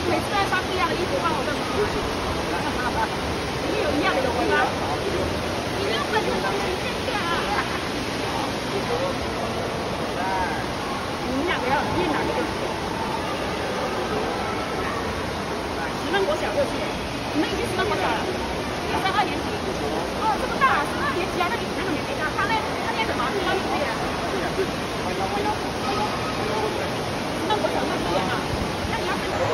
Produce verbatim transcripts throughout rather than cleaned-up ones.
每次都在穿不一样的衣服帮我认不出来。里面有一样的有吗？你没有粉的东西，谢谢啊。你们两个要念哪个就行。石门国小就去，你们已经石门国小了，升二年级。哦，这么大，升二年级啊？那你哪个年级啊？他那他念什么？高一毕业啊？那我想问一下啊，那你要分什么？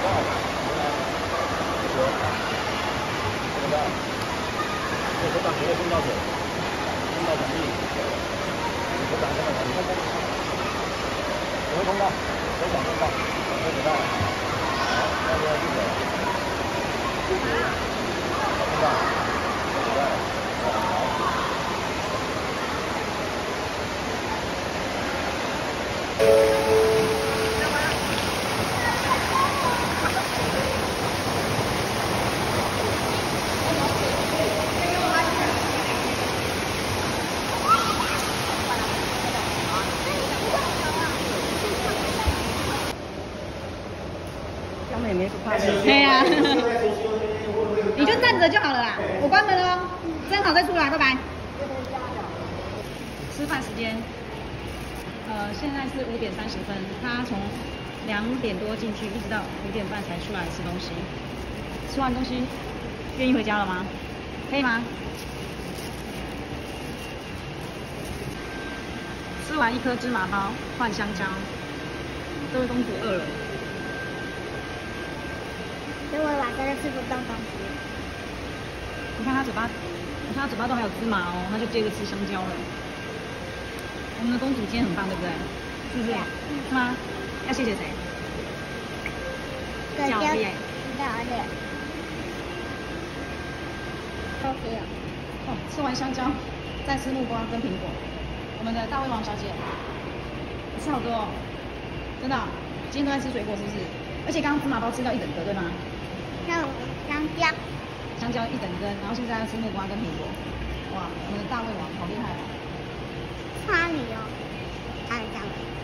这个，这手掌直接碰到手，碰到墙壁，手掌碰到墙壁，不会碰到，手掌碰到，手指到，好，要不要去手？碰到，手指到，好。 江妹妹不怕死。 对呀，你就站着就好了啦。我关门了哦，蒸好再出来，拜拜。吃饭时间，呃，现在是五点三十分，他从两点多进去，一直到五点半才出来吃东西。吃完东西，愿意回家了吗？可以吗？吃完一颗芝麻包，换香蕉。这位公主饿了。 所以我晚上就吃不到东西。 你看她嘴巴，你看她嘴巴都还有芝麻哦，她就接着吃香蕉了。我们的公主今天很棒，对不对？是不是？是吗？要谢谢谁？教练。 教练。都可以。 哦，吃完香蕉，再吃木瓜跟苹果。我们的大胃王小姐，吃好多哦，真的哦，今天都在吃水果是不是？而且刚刚芝麻包吃到一整个，对吗？ 像香蕉。 香蕉一整根，然后现在要吃木瓜跟苹果。哇，我们的大胃王好厉害哦！ 差你哦，还有这样的。